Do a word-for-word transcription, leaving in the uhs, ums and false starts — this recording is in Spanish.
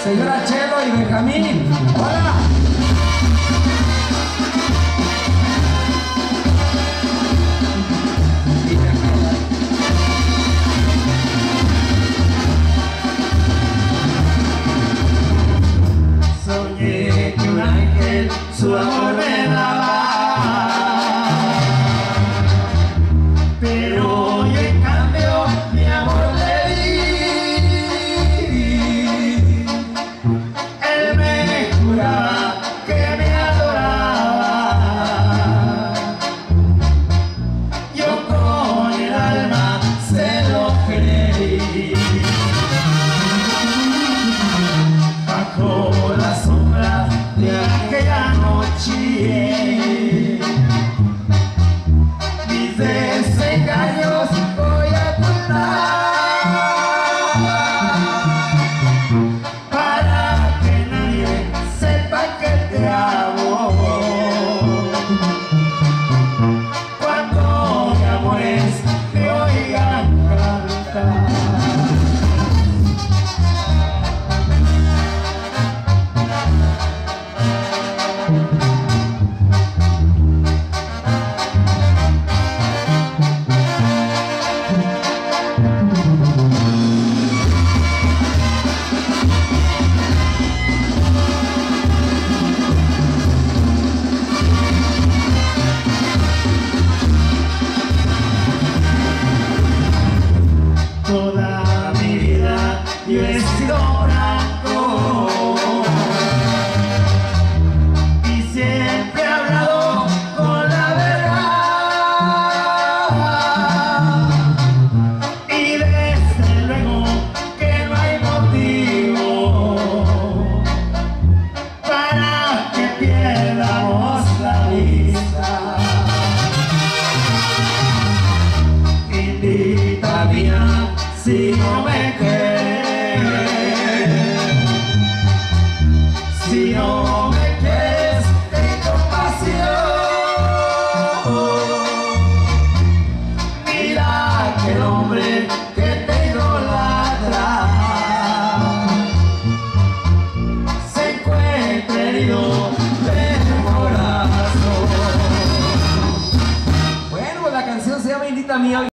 señora Chelo y Benjamín. ¡Hola! Soñé que un ángel su amor me daba, pero yo en cambio mi amor le di. Él me juraba que me adoraba, yo con el alma se lo creí. Bajo la sombra de aquella noche, mis desengaños voy a ocultar, para que nadie sepa que te amo. Cuando mi amores te oigan cantar. Toda mi vida yo he sido blanco y siempre he hablado con la verdad, y desde luego que no hay motivo para que pierdamos la vista. Indita mía, si no me quieres, si no me quieres, ten compasión. Mira que el hombre que te idolatra se encuentra herido de corazón. Bueno, pues la canción se llama Indita Mía.